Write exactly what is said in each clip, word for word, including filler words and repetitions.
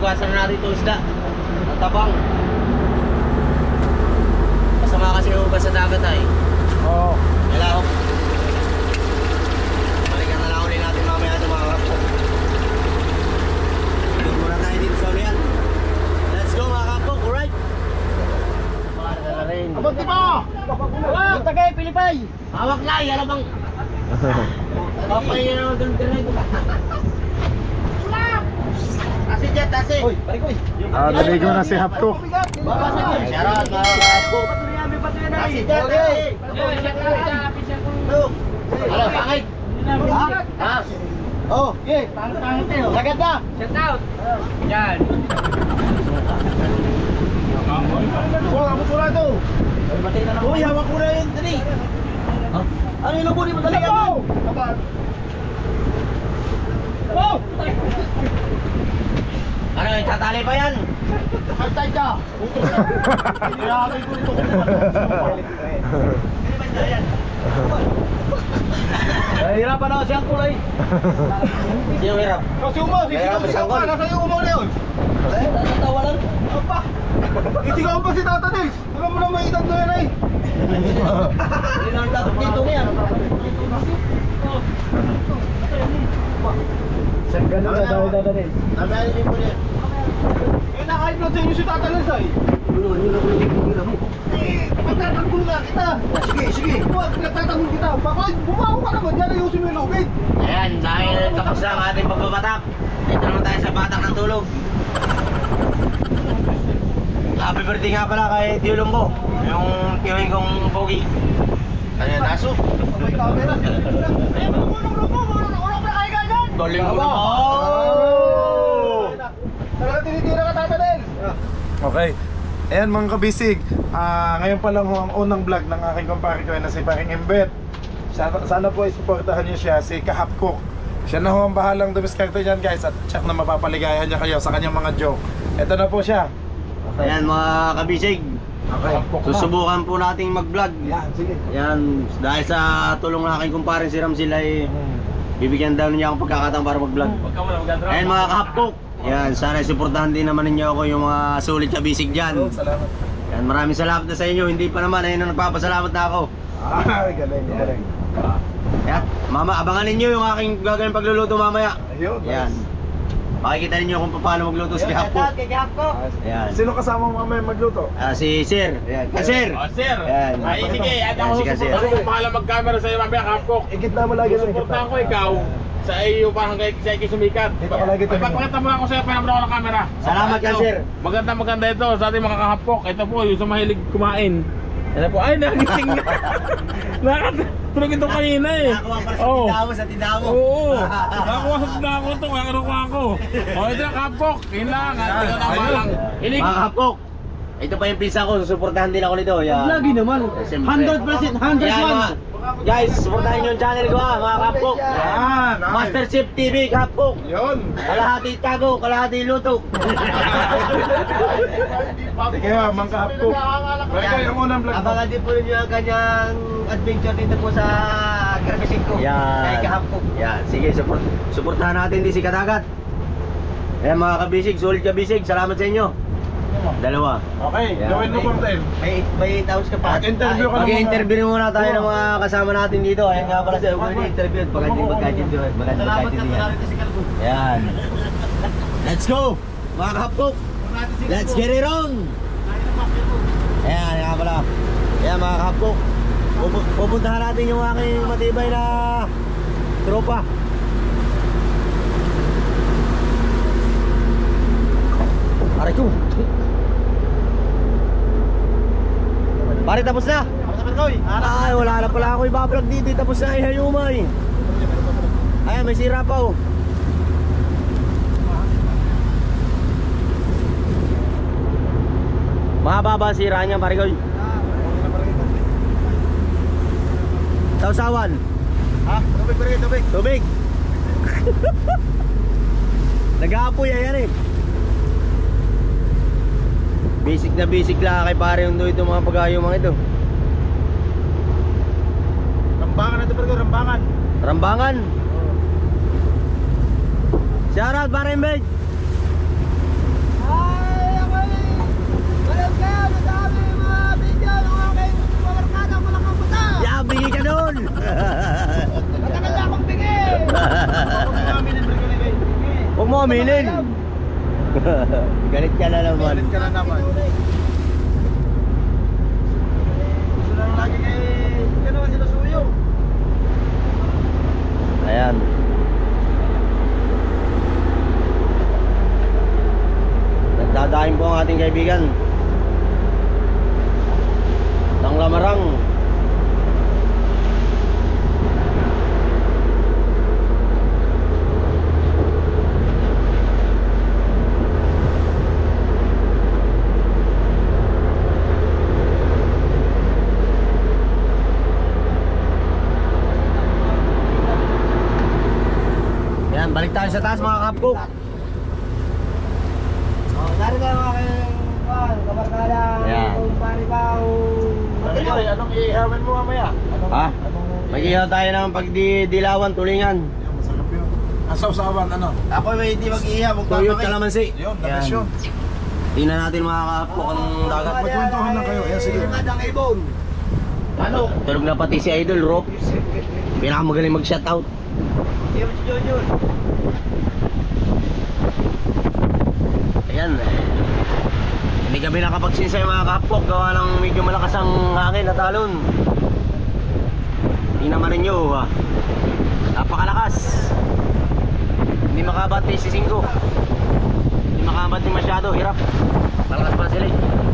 hugasan na natin ito isda. Ang tabang. Masama kasi hugas sa dagat ay. Oo. Hello. Balikan na lang ulit natin mamaya ito mga kapok. Ikot muna tayo dito sa ulian. Let's go mga kapok, alright? Abang di ba? Yung tagay, Pilipay. Hawak na, yan bang? Papay yan naman doon din ito. Asi jet, asi. Uy, balik ko. Ah, naligo na si Hapko. Shoutout mga kapok. Asi jet, asi. Halo, pangit. Ha? Oh, yeah, pangit-pangit eh. Sagad na. Shout out. Yan. Oh, ako pula to. Uy, hawak mo na yun, dali. Ano yung lubunin mo, dali ka Go! Oh! Ano, tatali pa yan? Hantay ka! Hiramin ko ito. Hirapan ako siyang kulay. Sino hirap? Kasi umo, sisigaw ka. Nasa yung umo na yun. Eh, natatawa lang. Apa? Isigaw pa si Tata Nils. Alam mo na may edad na yan ay. Hindi na ang tatok dito niya. Saan ka na dahil Tata Nils? Nasaan din po niya? Eh, naka-hype sa inyo si Tata Nils ay. Ano, ano na kung hindi mo? Eh, pagtatanggol nga kita. Sige, sige. Huwag, nagtatanggol kita. Baka bumaho ka naman yan, ayusin mo yung lubid. Ayan, dahil tapos na ang ating pagbabatak. Dito naman tayo sa batak ng tulog. Happy birthday nga pala kay Tio Lumbo, yung tiyuhin kong pogi. Ano yan, aso? May camera. Eh, mulong-mulong mo, mulong-mulong na kayo ganyan. Galing mo Tama. naman. Oh! Talaga tinitira ka, Tata Nels. Okay. Ayan mga kabisig, ah, ngayon pa lang ho ang unang vlog ng aking kumpare ko na si Paring Embet. Sana, sana po isuportahan niyo siya, si Kahapkok. Siya na ho ang bahalang dumiskarte dyan guys, at check na mapapaligayan niya kayo sa kanyang mga joke. Ito na po siya. Ayan mga kabisig, Okay. susubukan po nating mag-vlog. Yan, sige. Yan, dahil sa tulong ng aking kumpare si Ramsil ay Hmm. bibigyan daw niya akong pagkakataon para mag-vlog. Ayan mga kahapkok, yan, sana suportahan din naman ninyo ako yung mga sulit kabisig dyan. Oh, salamat. Yan, maraming salamat na sa inyo, hindi pa naman, ayun na nagpapasalamat na ako. Ah, galing, galing. Yan, mama, abangan ninyo yung aking gagawin pagluluto mamaya. Ayun, Yan, nice. makikita ninyo kung paano magluto si kahapkok. Yan. Sino kasama mo mamaya magluto? Ah, si Sir. Ayan. Kasir. Oh, sir. Yan. Ay, sige. At Yan, ako si Kasir. susuportahan ko. Bahala mag-camera sa'yo mamaya, Kapkok. Ikit na mo lagi na Susuportahan ko ikaw sa iyo parang kay sa iyo sumikat. Dito ka lagi tayo. Ipapakita mo lang ako sa'yo panamon ako ng camera. Salamat, Kasir. Maganda maganda ito sa ating mga kahapkok. Ito po yung sa mahilig kumain. Ito po, ay nagising na. Nakatulog ito kanina eh. Nakakuha para sa Oo. tindaho, sa tindaho. Oo. Nakakuha sa tindaho ko ito, kaya kinukuha ko. O ito na Kapkok, yun lang. At ito na lang. Ilig. Mga kahapkok, ito pa yung pinsa ko, susuportahan din ako nito. Yan. Lagi naman. Siyempre. one hundred percent, one hundred Yan, one. mga- Guys, suportahan nyo yung channel ko ha, mga kahapkok. Yan, nice. Master Chef T V, kahapkok. Yun. Kalahati tago, kalahati luto. Sige ha, mga Kahapkok. Balik kayo yung unang vlog mo. Abangan din po ninyo ang kanyang adventure dito po sa Garbisig ko. Yan. Kay Kahapkok. Yan, sige, support, suportahan natin din si Kadagat. Ayan mga kabisig, solid kabisig, salamat sa inyo. Dalawa. Okay, Yan. gawin mo content. May may eight hours ka pa. Mag-interview ka ng mga- Mag-interview muna tayo ng mga kasama natin dito. Ayan nga pala sa mga interview. Magandang magkaintindihan. Magandang Salamat ka magkaintindihan. talaga si Kalbo. Yan. Let's go! Mga kahapkok! Let's get it on! Ayan, nga pala. Ayan mga kahapkok. Pupu- Pupuntahan natin yung aking matibay na tropa. Aray ko! Pare, tapos na! Ay, wala na pala ako ibablog dito. Tapos na, ihayumay. Ayan, may sira pa oh. Mahaba ba ang sira niya, pare ko? Sausawan. Ha? Tubig, tubig, tubig. Tubig. Nag-aapoy, ayan eh. Basic na basic lang kay pare yung ito mga pagayong mga ito. Rambangan na ito, Pergo, rambangan. Rambangan. Shoutout pare Mbeg. Lumilin. Galit ka na naman. Galit ka na naman. Gusto lang lagi kay... Ikaw naman sila suyo. Ayan. Nagdadahin po ang ating kaibigan. Ng Lamarang. Yan, balik tayo sa taas mga kapkok. Oh, narin na mga kayo, kabarkada, Yeah. kung pari ba, Ay, anong iihawan mo mamaya? Anong, Ha? Anong... Mag-ihaw tayo ng pagdidilawan, tulingan. Yan, masarap yun. Ang sausawan, ano? ako may hindi mag-iihaw, Tuyot kalamansi. Yun, tapos yun. Tingnan natin mga kapkok ang dagat. Magkwentuhan lang kayo. Ayan, sige. Madang ibon. Ano? Tulog na pati si Idol, Rob. Pinakamagaling mag-shoutout. Yung si Junior. Ayan. Hindi kami nakapagsinsay mga kapkok. Gawa ng medyo malakas ang hangin at alon. Tingnan naman ninyo. Ha? Napakalakas. Hindi makabati si Singko. Hindi makabati masyado. Hirap. Malakas pa sila.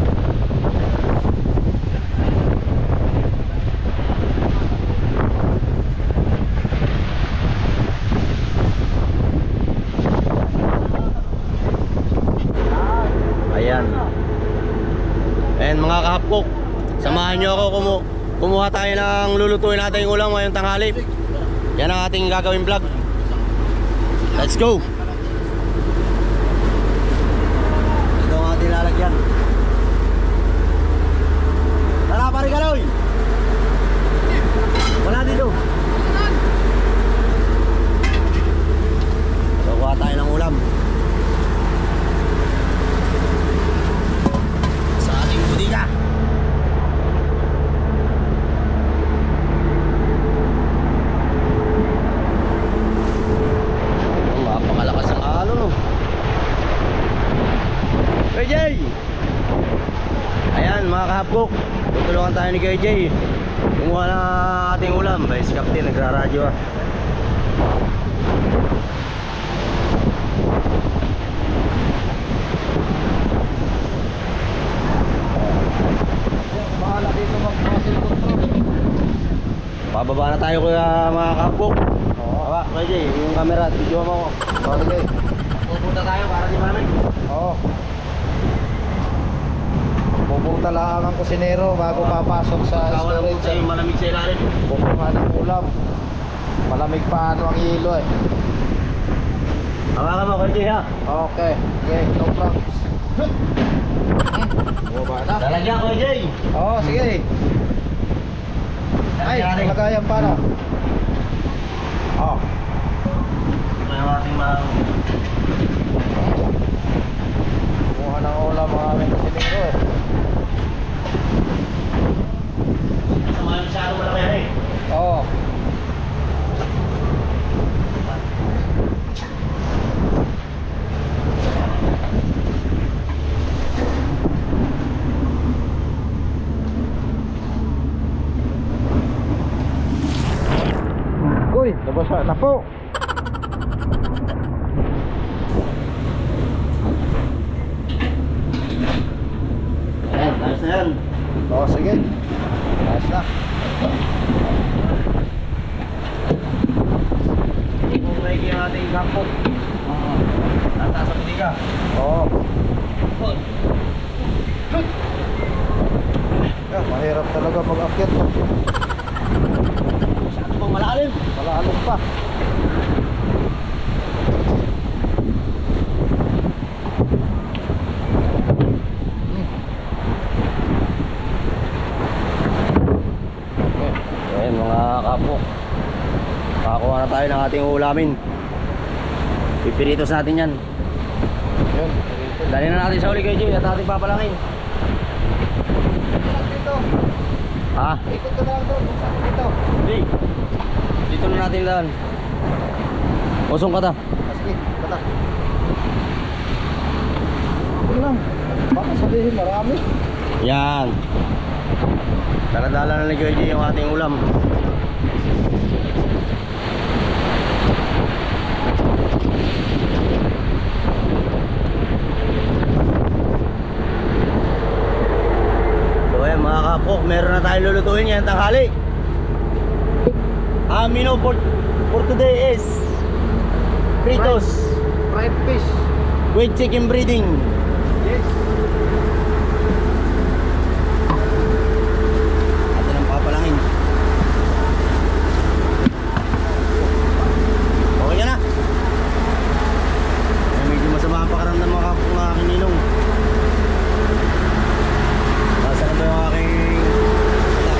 Ayan. Ayan mga kahapkok, samahan nyo ako kumu kumuha tayo ng lulutuin natin yung ulam ngayong tanghali. Yan ang ating gagawin vlog. Let's go. Ito ang ating lalagyan. Tara pare Galoy. Wala dito. Kukuha tayo ng ulam sa ating butika. Oh, napakalakas ang alon, no? K J! Ayan mga kahapkok, tutulungan tayo ni K J. Kumuha na ating ulam. Vice Captain nagraradyo ah. Bahala dito mag-muscle control. Bababa na tayo kuya mga kapok. Oo. Baba, K J, yung camera, video mo ako. Oh, sige. Pupunta tayo para di malamig. Oo. Pupunta lang ang kusinero bago papasok sa Kawalan po storage. sa'yo malamig sa ilalim. Pupunta ng ulam. Malamig pa ano ang hilo eh. Hawakan mo K J ha. Okay. Okay, no problems. Bumaba na. Lalagyan K J. Oo, sige. Ay, Lalagyan natin. lagayan pa na. Oh. May ating mga... Kumuha ng ulam ang aming kusinero eh. Sa mga masyado malaki yan eh. Oo. Uy, nabasa na po. Ayan, ayos na yan. Oo, sige. Ayos na. Hindi po may kaya ating kapok. Tataas sa butika. Oo. Yeah, mahirap talaga mag-akyat. Masyado pang malalim. Malalim pa. Okay. Ayan mga kapok. Nakakuha na tayo ng ating ulamin. Pipiritos natin yan. Yun. Dali na natin sa uli K J at ating papalangin. Dito. Ha? Ikot ka na lang doon. Dito. Hindi. Dito na natin daan. Usong ka ta. Sige, kata. Ano lang, baka sabihin marami. Yan. Daladala na ni Kuya G yung ating ulam. So ayan mga kapok, meron na tayong lulutuin ngayong tanghali. Ang menu for, for today is Fritos Fried fish. with chicken breading. Yes. Atin ang papalangin. Okay ka na? Ay, medyo masama ang pakaramdam mga kapok ng aking ninong. Nasa na ba yung aking anak?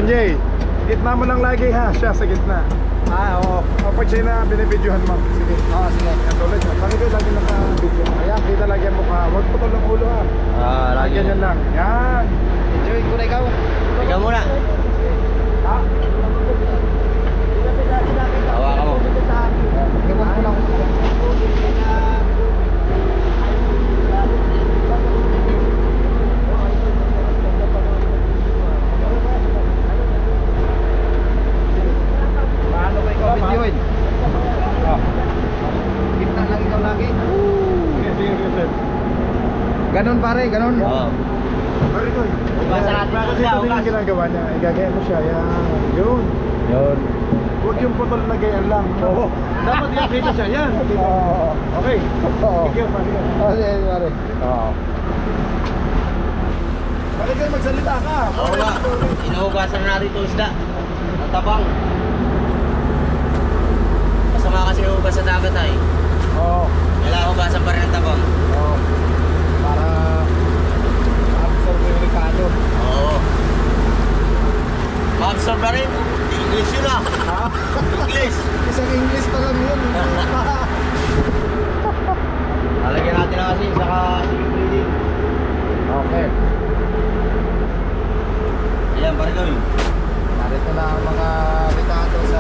Jay, gitna mo lang lagi ha, siya sa gitna. Ah, oo. O pag siya na binibidyohan mo, sige. Oo, sige. Yan tulad yun. Bakit kayo lagi naka-video? Ayan, kita lagi ang mukha. Huwag putol ng ulo ha. Ah, lagi Lagyan yun lang. Yan. Enjoy ko na ikaw. Ikaw muna. Ha? Hawakan mo. Iwan ko lang. Paano ba ikaw videoin? Oh. Gitna lang ikaw lagi. Sige, sige, sige. Ganon pare, ganon. Oo. Very good. Ugasan natin Bakit siya, ito din ugas. yung ginagawa niya. Igagaya mo siya. Yan. Yun. Yun. Huwag yung putol na gayan lang. Oo. Dapat i-update siya. Yan. Oo. Okay. Oo. Sige, pare. Oo, sige, pare. Oo. Bakit kayo magsalita ka? Oo nga. Inuhugasan na natin itong isda. Ang tabang. Masama kasi hugas sa dagat ay. Oo. Kailangan hugasan pa rin ang tabang. Oo. Para absorb yung Ricardo. Oo. Ma-absorb na rin. English yun ah. Ha? English. Isang English pa lang yun. Lalagyan natin na kasi saka swimming breeding. Okay. Ayan, pare gawin. Narito na ang mga Ricardo sa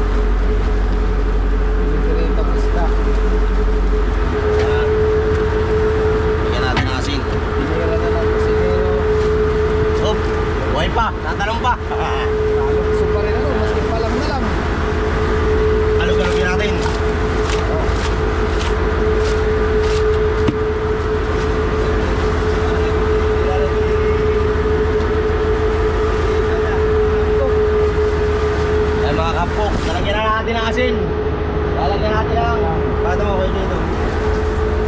Pilipiritang isda. Ayan. Lagyan natin ng asin. Pinira na lang kusinero. Oh, buhay pa. Natalong pa. Lalo gusto pa rin ano, maski pa lang na lang. Alog-alogin natin. Oh. Ayan mga kapok. Lalagyan na natin ng asin. Lalagyan natin lang. Paano mo kayo dito?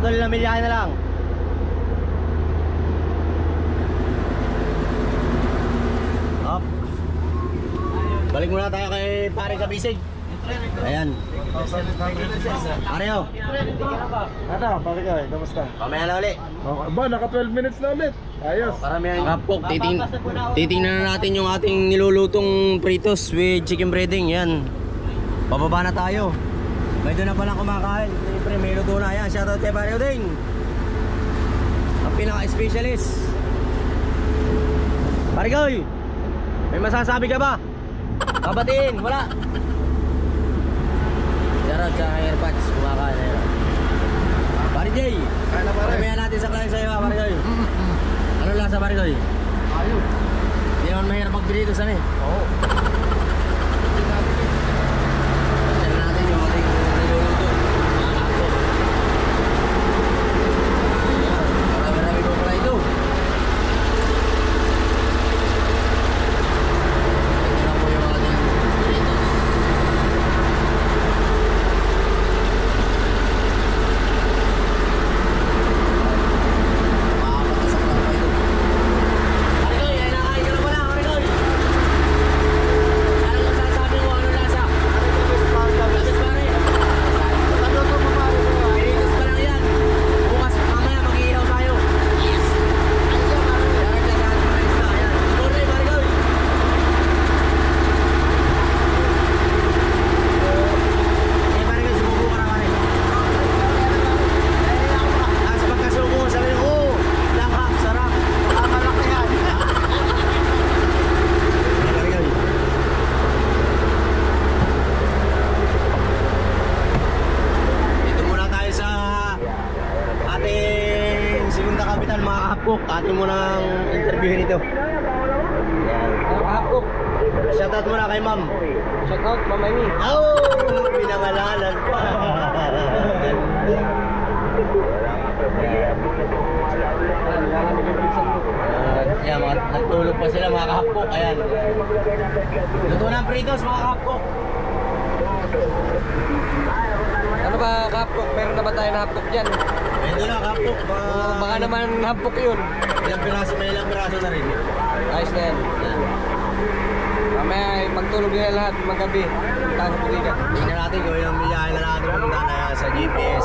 tol, ilang milyahe na lang. Up. Balik muna tayo kay pare Kabisig. Ayan. Areo. Ano, pare ka, kamusta? Mamaya na ulit. Okay, ba, naka twelve minutes na ulit. Ayos. Karamihan kapok, titing, titingnan na natin yung ating nilulutong pritos with chicken breading. Yan. Bababa na tayo. May doon na palang kumakain. Siyempre may luto na. Yan, shoutout kay Pare Uding, ang pinaka-specialist. Pare Goy, may masasabi ka ba? Babatiin, wala. Shoutout sa airpods, kumakain na yun. Pare Jay, pamihan natin sa klase sa'yo ha, Pare Goy. Ano lasa, Pare Goy? Ayos. Hindi naman mahirap magbili sana eh. Oo. Tignan natin yung ating niluluto. Marami-rami ko pala ito. Ito na po yung ating fritos. Makapatasak lang pa ito. Marigoy, ay nakain ka na pala, Marigoy. Ano yung sasabi mo? Ano lasa? Labis pa rin. Pinitos pa lang yan. Bukas mamaya mag-iihaw tayo. Yes! Daragdagan mo na isa. Ayan. Sorry, Marigoy. Eh, Marigoy, sumubo ka na, Mari. Tapos pagkasubo, sabi ko, oh, lahap, sarap. Malaki yan. Marigoy. Dito muna tayo sa ating segunda kapital, mga kahapkok. Ating munang interviewin ito. Yan. Kahapkok. Shoutout muna kay ma'am. Check out, Mama Amy. Oh, pinangalanan pa. Uh, yan, mga nagtulog pa sila, mga kahapkok. Ayan. Luto ng pritos, mga kahapkok. Ano ba kahapkok? Meron na ba tayo na hapkok dyan? Ito na, kahapkok. Mga- Baka naman hapkok yun. Ilang piraso, may ilang piraso na rin. Ayos na yan. Yan. Mamaya ay magtulog nila lahat magabi. Tayo sa buligan. Tingnan natin kung ilang milyahe na natin pumunta na yan sa G P S.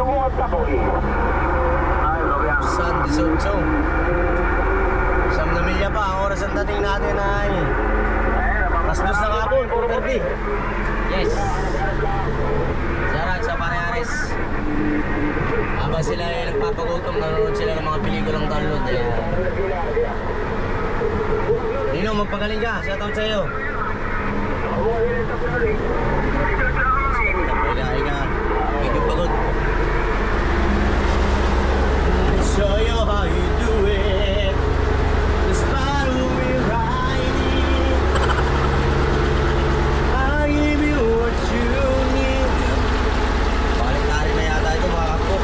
San Disunso. Siyam na milya pa. Ang oras ang dating natin ay mas dos na kapon, four thirty. Yes. Shoutout sa Pareares. Habang sila ay nagpapagutom, nanonood sila ng mga pelikulang download. Ayan. Nino, magpagaling ka. Shoutout sa iyo. Higa, higa. Medyo pagod. Show you how you do it. This battle we're riding. I give you what you need. Balik-tari na yata ito, mga kapok.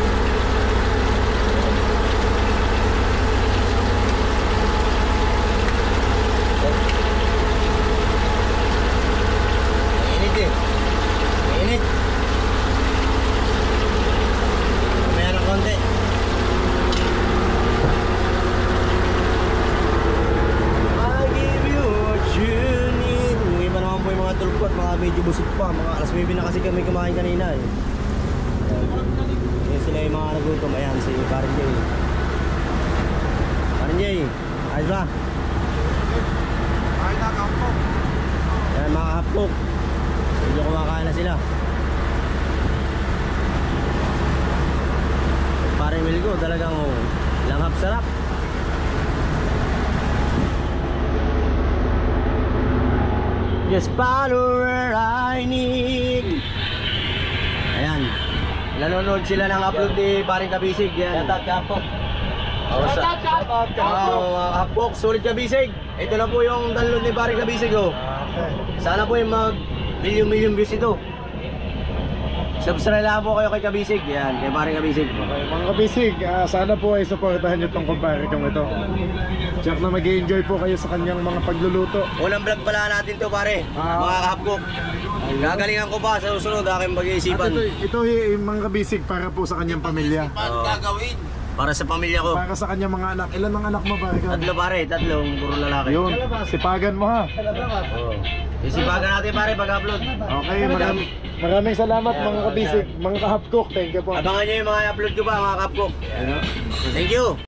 Mainit eh. Mainit. Mamaya ng konti. I give you what you need. Yung iba naman po yung mga tulpot, mga medyo busog pa. Mga alas nuwebe na kasi kami kumain kanina eh. Yan sila yung mga nagutom. Ayan, si Karen J. Karen J, ayos ba? Ay, nakampok. Ayan, mga hapkok. Medyo kumakain na sila. Parang Milgo, talagang oh, langhap sarap. Just follow where I need. Ayan. Nanonood sila ng upload ni Paring Kabisig. Yan. Shoutout kahapkok. Oh, sa, oh, mga hapkok, sulit Kabisig. Ito na po yung download ni Paring Kabisig. Oh. Okay. Sana po yung mag million million views ito. Subscribe lang po kayo kay Kabisig. Yan, kay paring Kabisig. Okay, mga kabisig, ah, sana po ay supportahan nyo tong kumpare kong ito. Check na mag-enjoy po kayo sa kanyang mga pagluluto. Unang vlog pala natin to pare, Ah. mga kahapkok. Gagalingan ko pa sa susunod aking At pag-iisipan. ito, ito eh, mga kabisig para po sa kanyang pamilya. Para sa pamilya ko. Para sa kanyang mga anak. Ilan ang anak mo pare ka? Tatlo pare, tatlong puro lalaki. Yun, sipagan mo ha. Oo. Isipagan natin pare pag-upload. Okay, maraming, maraming salamat mga kabisig, mga kahapkok. Thank you po. Abangan nyo yung mga upload ko pa mga kapkok. Thank you.